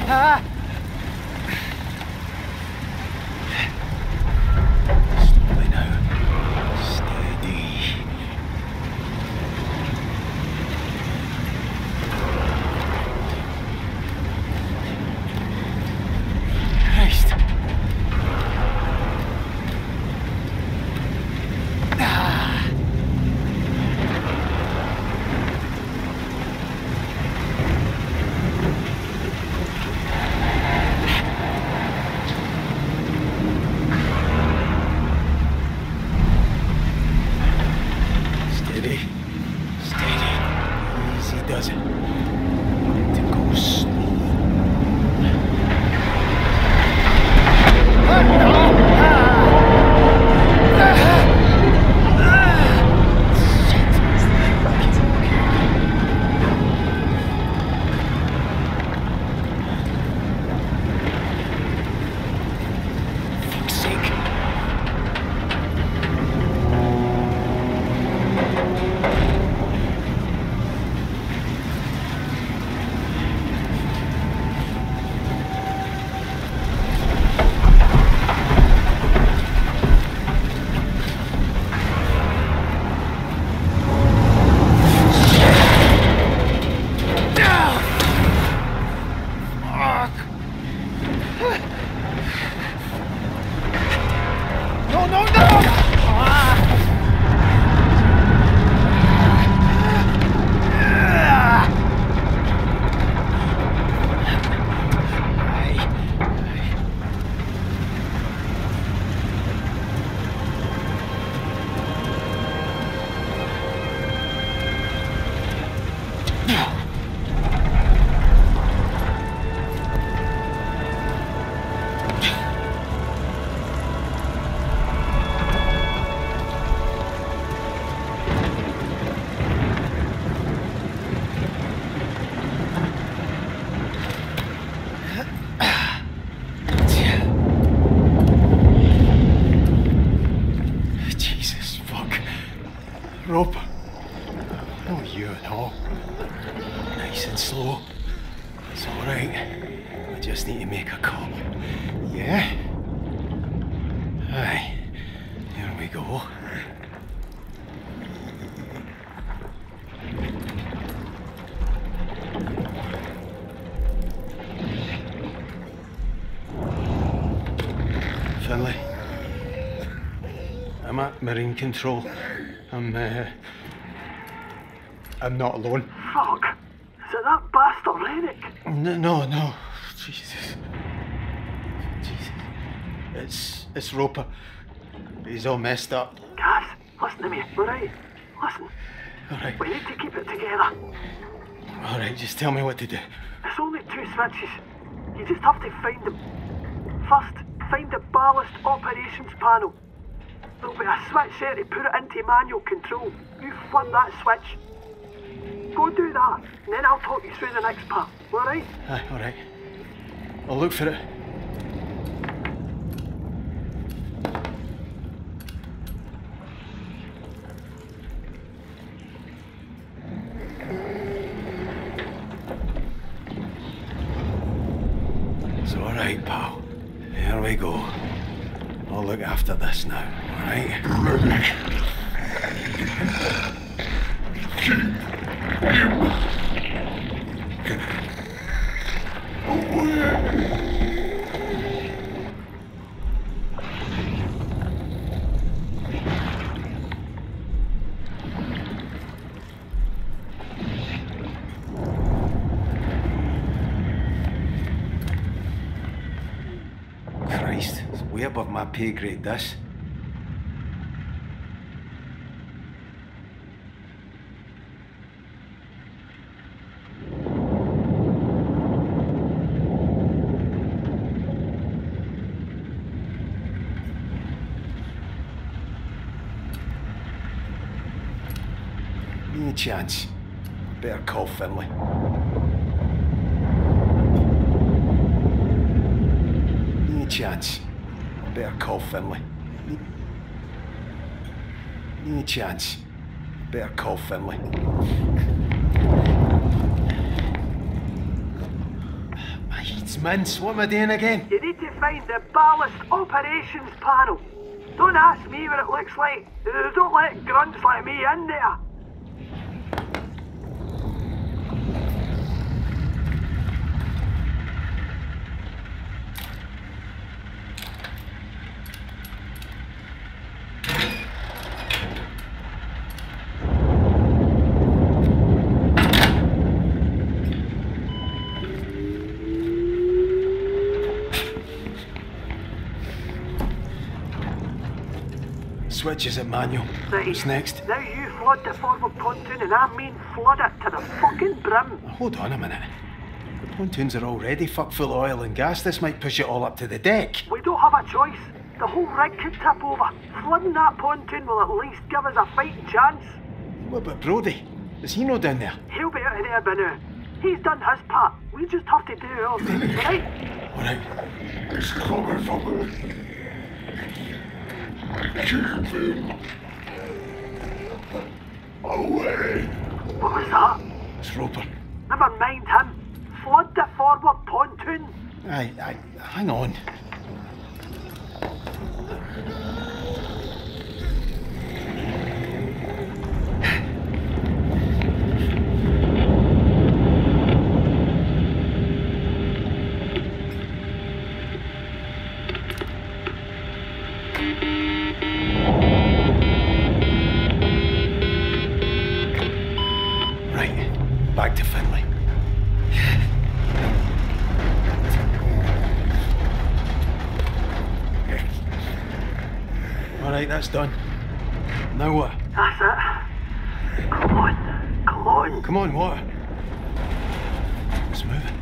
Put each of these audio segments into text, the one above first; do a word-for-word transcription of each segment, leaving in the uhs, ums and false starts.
Ah! Slowly now. Steady. Christ. Ah. Steady. Steady. Easy does it. To go slow. Fuck's sake. No, no, no! Ah. Aye. Jesus, fuck. Rope. No, you no. Nice and slow. It's alright. I just need to make a call. Yeah? Aye. Here we go. Finlay. I'm at Marine Control. I'm, uh... I'm not alone. Fuck! Is it that bastard Rennick? No, no, no. Jesus. Jesus. It's... it's Roper. He's all messed up. Guys, listen to me, alright? Listen, Alright. we need to keep it together. Alright, just tell me what to do. It's only two switches. You just have to find them. First, find the ballast operations panel. There'll be a switch there to put it into manual control. You flip that switch. Go do that, and then I'll talk you through the next part, alright? Aye, alright. I'll look for it. It's alright, pal. Here we go. I'll look after this now, alright? Christ, it's way above my pay grade, this. Any chance? Better call Finlay. Any chance? Better call Finlay. Any chance? Better call Finlay. Aye. It's mince. What am I doing again? You need to find the ballast operations panel. Don't ask me what it looks like. Uh, Don't let grunts like me in there. Switches at manual. Right. What's next? Now you flood the forward pontoon and I mean flood it to the fucking brim. Hold on a minute. The pontoons are already fuck full of oil and gas. This might push it all up to the deck. We don't have a choice. The whole rig could tip over. Flooding that pontoon will at least give us a fighting chance. What about Brody? Is he no down there? He'll be out of there by now. He's done his part. We just have to do ours, right? Alright. It's coming from me. Keep him away. What was that? It's Roper. Never mind him. Flood the forward pontoon. Aye, aye, hang on. Back to Finlay. Alright, that's done. Now what? That's it. Come on. Come on. Come on, what? It's moving.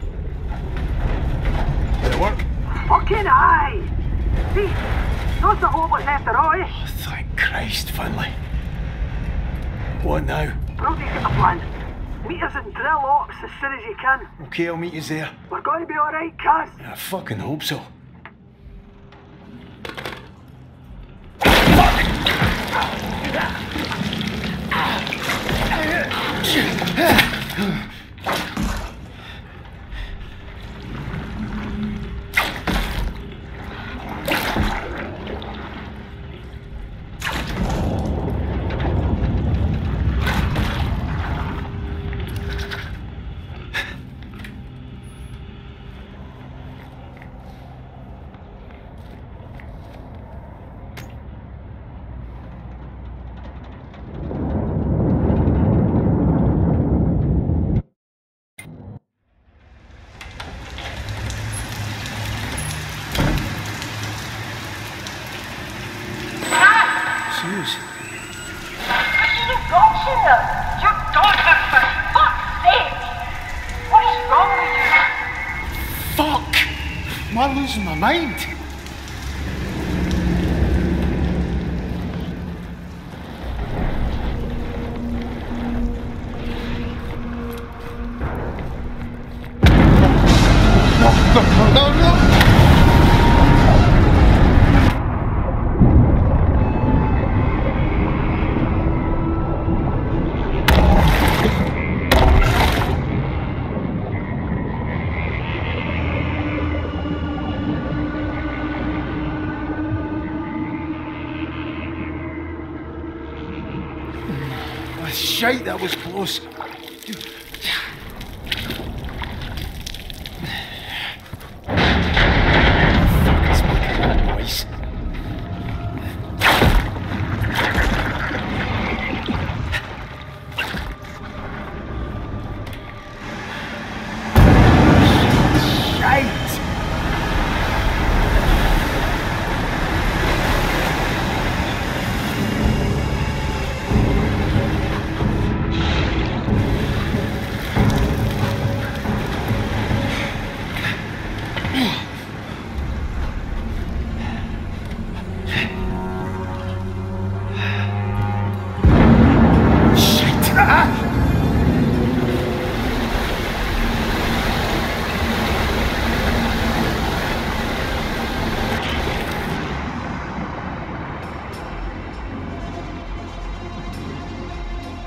Did it work? Fucking aye. See, that's the whole what's after all, eh? Oh, thank Christ, Finlay. What now? Brody's got a plan. Meet us in drill ops as soon as you can. Okay, I'll meet you there. We're going to be alright, Kaz. I fucking hope so. Suze. You got here! You daughter, for fuck's sake! What is wrong with you? Fuck! Am I losing my mind? No, no, no, no! Shite, that was close. Fuck is making that noise? Shite!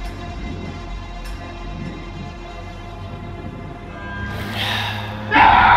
Ah!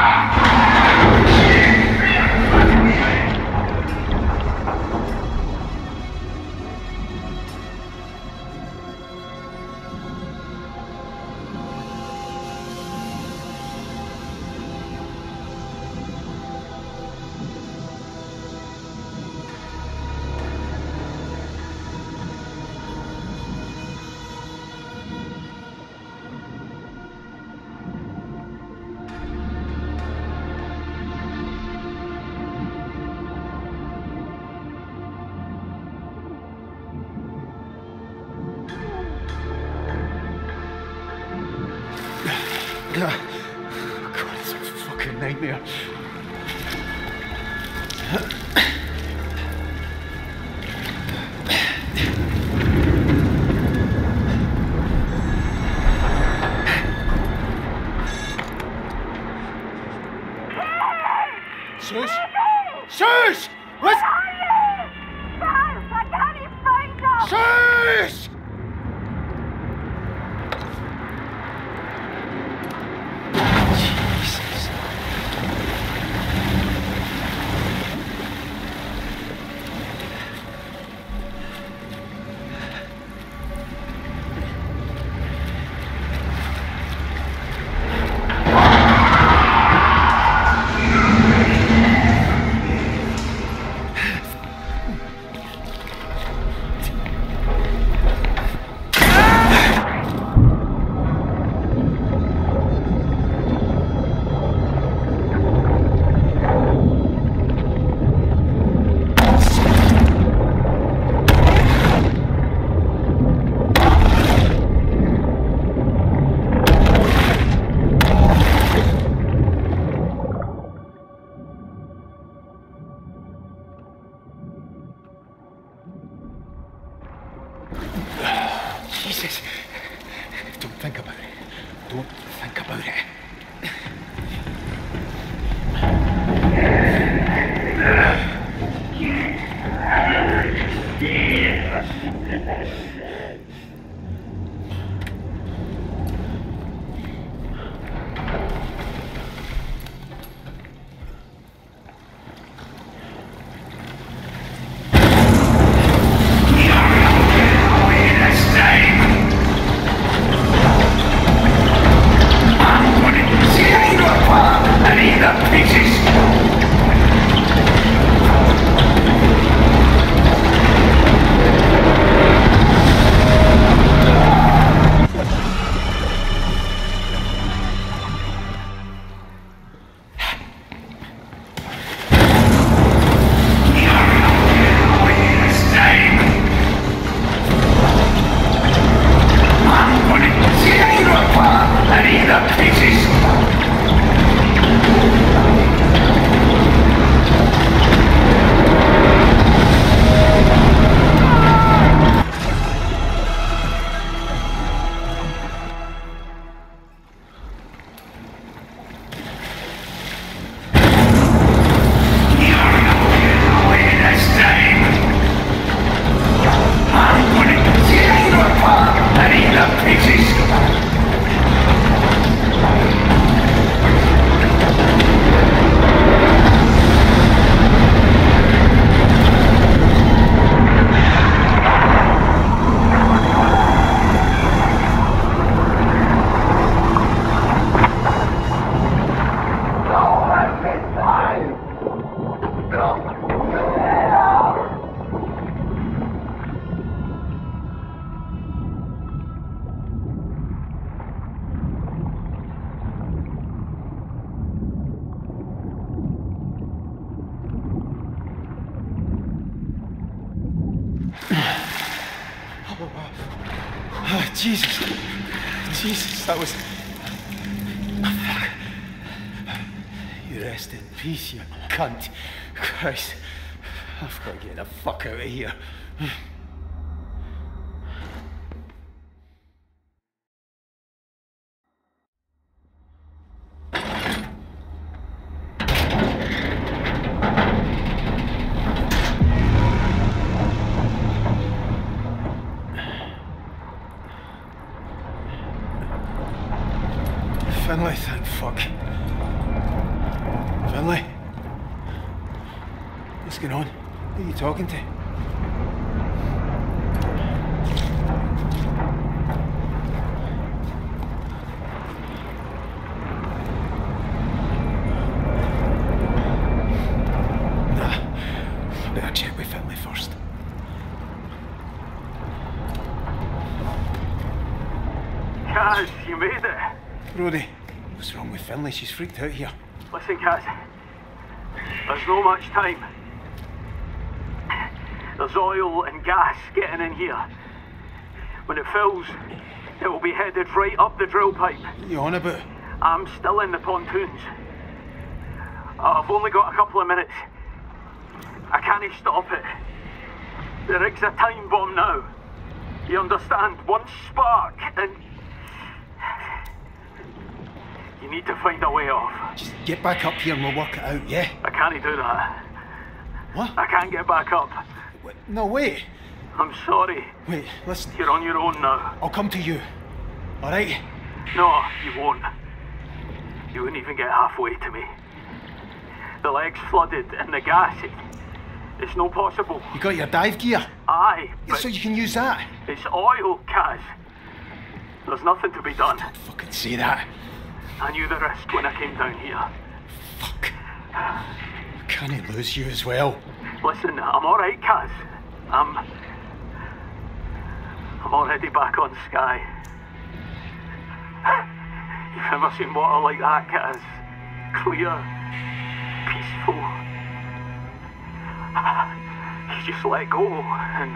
God, it's a fucking nightmare. Sus! Sus! What's... Guys, I can't even find them! Sus! Jesus. Jesus. Don't think about it. Don't think about it. Oh, Jesus. Jesus, that was... Fuck. You rest in peace, you cunt. Christ. I've got to get the fuck out of here. Finlay, thank fuck. Finlay? What's going on? Who are you talking to? Nah, better check with Finlay first. Kaz, you made it. Brody, what's wrong with Finlay? She's freaked out here. Listen, Kaz. There's no much time. There's oil and gas getting in here. When it fills, it will be headed right up the drill pipe. What are you on about? I'm still in the pontoons. I've only got a couple of minutes. I can't stop it. The rig's a time bomb now. You understand? One spark and... You need to find a way off. Just get back up here and we'll work it out, yeah? I can't do that. What? I can't get back up. Wait, no, wait. I'm sorry. Wait, listen. You're on your own now. I'll come to you. All right? No, you won't. You wouldn't even get halfway to me. The leg's flooded and the gas, it, it's no possible. You got your dive gear? Aye, Yeah, but so you can use that. it's oil, Kaz. There's nothing to be done. Don't fucking say that. I knew the risk when I came down here. Fuck. Can I lose you as well? Listen, I'm alright, Kaz. I'm... I'm already back on Skye. You've never seen water like that, Kaz. Clear. Peaceful. You just let go and...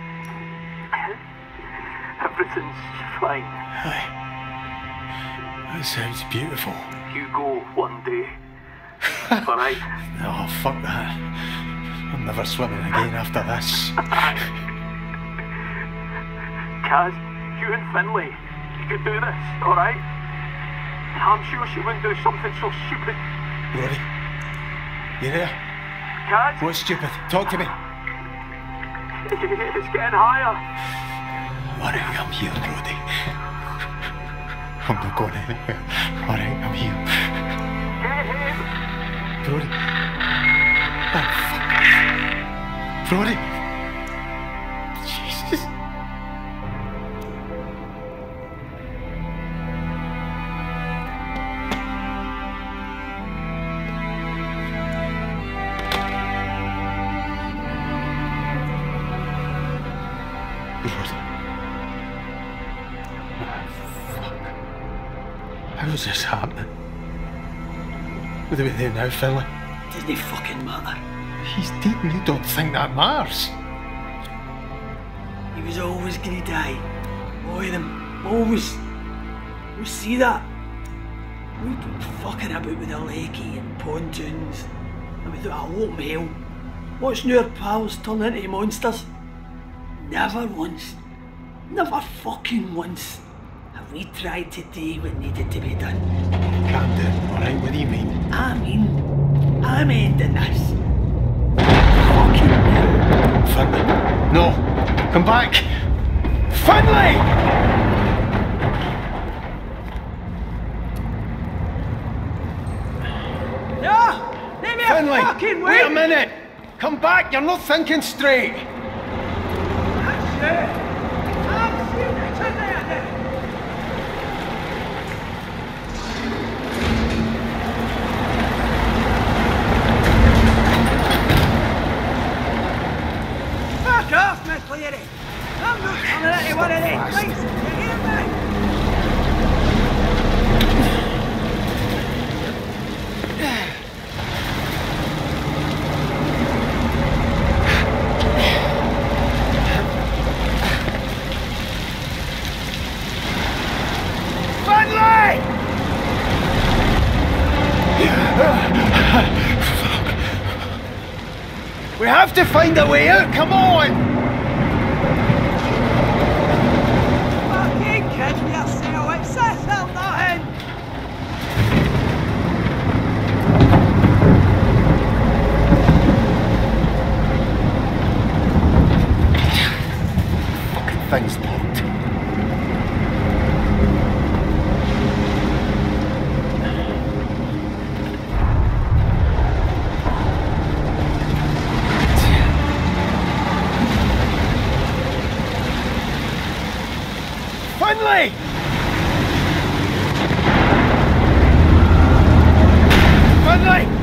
everything's fine. Aye. That sounds beautiful. You go one day. Alright? Oh, fuck that. I'm never swimming again after this. Kaz, you and Finlay, you could do this, alright? I'm sure she wouldn't do something so stupid. Brody, you there? Kaz? What's stupid? Talk to me. It's getting higher. Alright, I'm here, Brody. I'm not going anywhere. Alright, I'm here. Get him! Brody. Oh, fuck. Brody. Jesus. How's this happening? What are we doing now, Finlay? Doesn't it fucking matter? He's dead and you don't think that matters? He was always gonna die. All of them. Always. We see that. We've been fucking about with the lakey and pontoons. And without a open hell. Watching our pals turn into monsters. Never once. Never fucking once. Have we tried to do what needed to be done? Can't do it, alright? What do you mean? I mean, I'm ending this. Fucking now. Finlay. No. Come back. Finlay! No! Let me Finlay! fucking Wait a wait! minute! Come back, you're not thinking straight! That's it! I'm seeing it tonight! Fuck off, Miss Lady! I'm not coming into one of these places, you hear me? Finlay! We have to find a way out, come on! Fucking kidding yourself, it's this or nothing! Fucking thing's locked. Finlay! Finlay!